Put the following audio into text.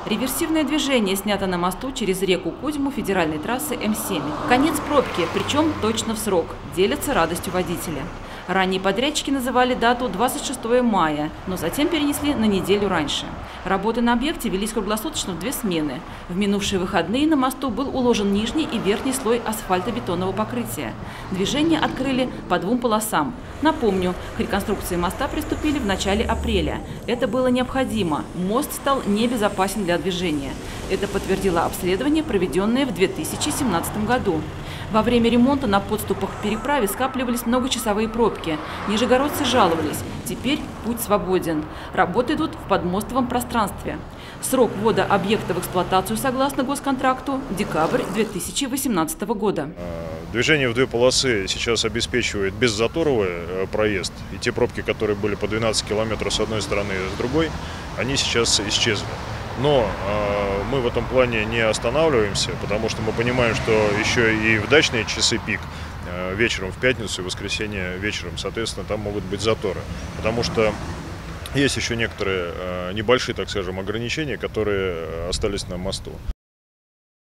Реверсивное движение снято на мосту через реку Кузьму федеральной трассы М7. Конец пробки, причем точно в срок, делятся радостью водителя. Ранние подрядчики называли дату 26 мая, но затем перенесли на неделю раньше. Работы на объекте велись круглосуточно в 2 смены. В минувшие выходные на мосту был уложен нижний и верхний слой асфальтобетонного покрытия. Движение открыли по 2 полосам. Напомню, к реконструкции моста приступили в начале апреля. Это было необходимо. Мост стал небезопасен для движения. Это подтвердило обследование, проведенное в 2017 году. Во время ремонта на подступах к переправе скапливались многочасовые пробки. Нижегородцы жаловались. Теперь путь свободен. Работы идут в подмостовом пространстве. Срок ввода объекта в эксплуатацию согласно госконтракту – декабрь 2018 года. Движение в 2 полосы сейчас обеспечивает беззаторовый проезд. И те пробки, которые были по 12 километров с одной стороны и с другой, они сейчас исчезли. Но мы в этом плане не останавливаемся, потому что мы понимаем, что еще и в дачные часы пик, вечером в пятницу и воскресенье вечером, соответственно, там могут быть заторы. Потому что есть еще некоторые небольшие, так скажем, ограничения, которые остались на мосту.